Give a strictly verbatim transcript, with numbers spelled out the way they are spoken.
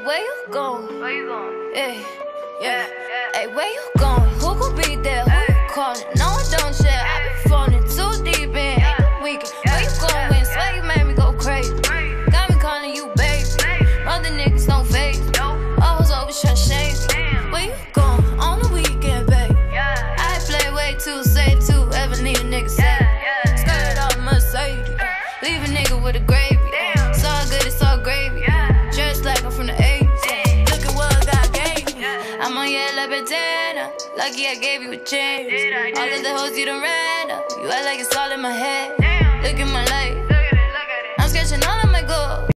where you going? Where you going? Yeah, yeah. Hey, where you going? Who gon' be there? Who you calling? No, I don't share. I be phoning too deep in. Ain't weekend. Where you going? Swear you made me go crazy. Got me calling you baby. Other niggas don't fake. All hoes always tryna shame me. Where you going? On the weekend, baby. I play way too safe to ever need a nigga safe. Skirt off Mercedes. Leave a nigga with a gravy. It's all good, it's all gravy. Dressed like I'm from the eighties. Look at what God gave me. I'm on your La Bandana. Lucky I gave you a chance. All of the hoes you done ran up. You act like it's all in my head. Look at my life.